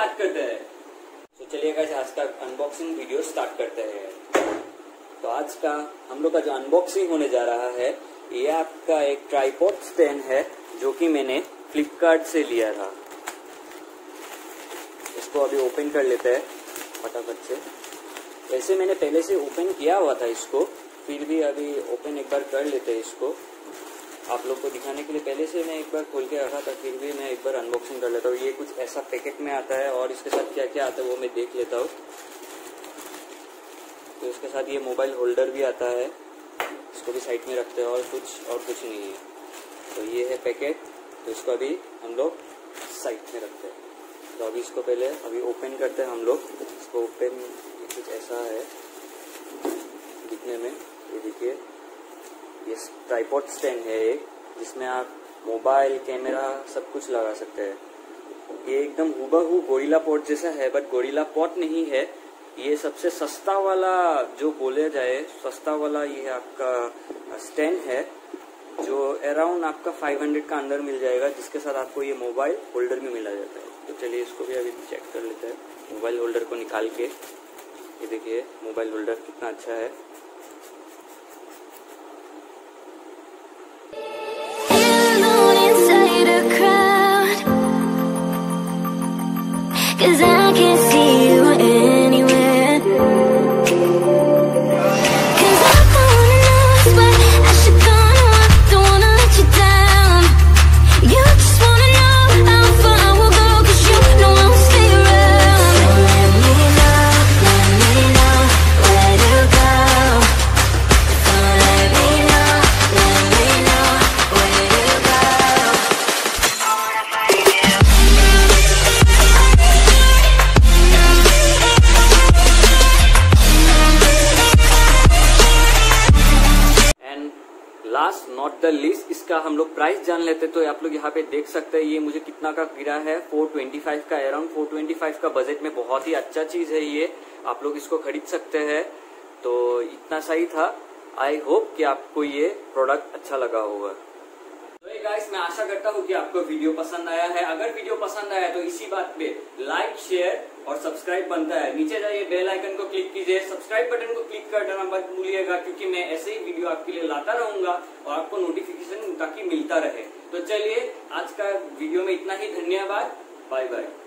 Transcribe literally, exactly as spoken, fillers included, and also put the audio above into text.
Start करते हैं। तो चलिए गाइस आज का अनबॉक्सिंग वीडियो स्टार्ट करते हैं। तो आज का हम लोग का जो अनबॉक्सिंग होने जा रहा है ये आपका एक ट्राइपॉड स्टैंड है जो कि मैंने फ्लिपकार्ट से लिया था। इसको अभी ओपन कर लेते हैं फटाफट से। वैसे मैंने पहले से ओपन किया हुआ था इसको, फिर भी अभी ओपन एक बार कर लेते हैं इसको आप लोग को दिखाने के लिए। पहले से मैं एक बार खोल के रखा था, फिर भी मैं एक बार अनबॉक्सिंग कर लेता हूँ। ये कुछ ऐसा पैकेट में आता है और इसके साथ क्या क्या आता है वो मैं देख लेता हूँ। तो इसके साथ ये मोबाइल होल्डर भी आता है, इसको भी साइड में रखते हैं और कुछ और कुछ नहीं है। तो ये है पैकेट, तो इसको अभी हम लोग साइड में रखते हैं। तो अभी इसको पहले अभी ओपन करते हैं हम लोग। इसको ओपन कुछ ऐसा है दिखने में, ये देखिए ये ट्राइपॉड स्टैंड है एक, जिसमें आप मोबाइल कैमरा सब कुछ लगा सकते हैं। ये एकदम हूबहू गोरिल्ला पॉट जैसा है, बट गोरिल्ला पॉट नहीं है। ये सबसे सस्ता वाला जो बोले जाए सस्ता वाला ये आपका स्टैंड है जो अराउंड आपका पाँच सौ का अंदर मिल जाएगा, जिसके साथ आपको ये मोबाइल होल्डर भी मिला जाता है। तो चलिए इसको भी अभी चेक कर लेते हैं। मोबाइल होल्डर को निकाल के ये देखिए मोबाइल होल्डर कितना अच्छा है। लास्ट नॉट द लीस्ट इसका हम लोग प्राइस जान लेते। तो आप लोग यहाँ पे देख सकते हैं ये मुझे कितना का गिरा है, चार सौ पच्चीस का, अराउंड चार सौ पच्चीस का बजट में बहुत ही अच्छा चीज है ये। आप लोग इसको खरीद सकते हैं। तो इतना सही था। आई होप कि आपको ये प्रोडक्ट अच्छा लगा होगा। तो ये गाइस मैं आशा करता हूँ कि आपको वीडियो पसंद आया है। अगर वीडियो पसंद आया तो इसी बात पे लाइक शेयर और सब्सक्राइब बनता है। नीचे जाइए बेल आइकन को क्लिक कीजिए, सब्सक्राइब बटन को क्लिक कर देना मत भूलिएगा, क्योंकि मैं ऐसे ही वीडियो आपके लिए लाता रहूंगा और आपको नोटिफिकेशन ताकि मिलता रहे। तो चलिए आज का वीडियो में इतना ही। धन्यवाद, बाय बाय।